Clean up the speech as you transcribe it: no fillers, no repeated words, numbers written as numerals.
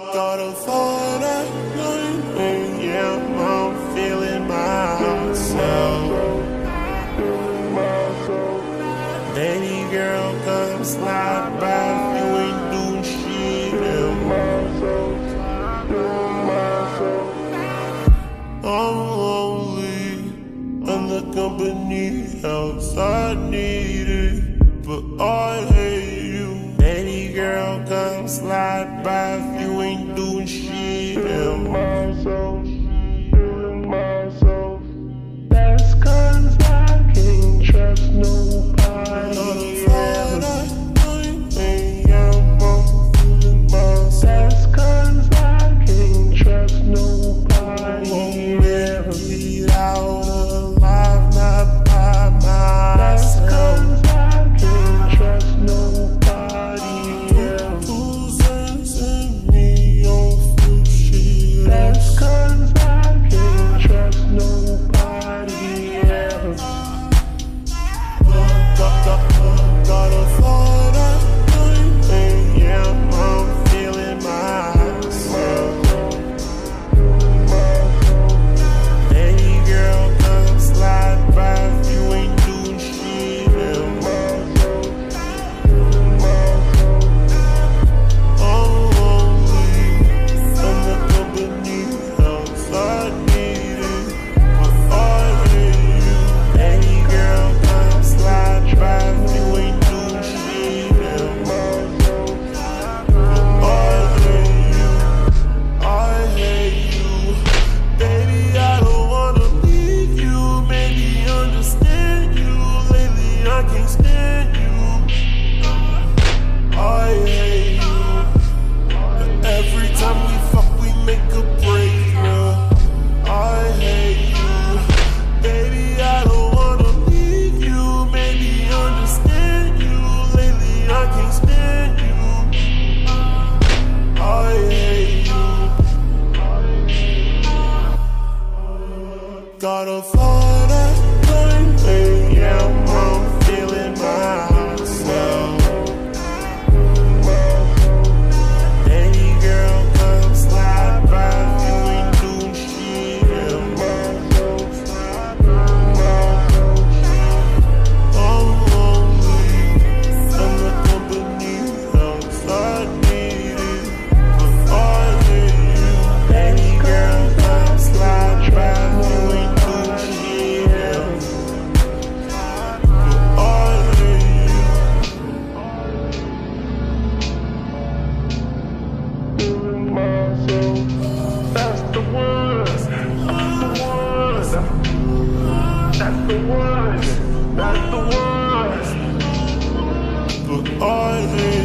Gotta find that line, yeah, I'm feeling myself. Baby girl, come slide by, you ain't doing shit. I'm lonely, and the company else I need it, but I hate you. Baby girl, come slide by, you ain't doing shit. That's 'cause I can't trust nobody. That's 'cause I can't trust nobody. Won't let me out alive, not by myself. That's 'cause I can't trust nobody. Who's sending me on full shit? That's 'cause I can't trust nobody. Gotta find that line, yeah, I'm feeling myself. Baby girl, come slide by, you ain't doing shit. I'm lonely, and the company else I need it, but I hate you. Baby girl, come slide by, you ain't doing shit. But I hate you. Baby, I don't wanna leave you, maybe understand you. Lately I can't stand you. I hate you. Every time we fuck, we make a break, yeah. I hate you. Baby, I don't wanna leave you, maybe understand you. Lately I can't stand you. I hate you. Gotta find that line, yeah, I'm feeling myself. Baby girl, come slide by, you ain't doing shit. I'm lonely, and the company else I need it, but I hate you. Baby girl, come slide by, you ain't doing shit, but I hate you. Feeling myself. That's the one. That's the one. That's the one. But I hate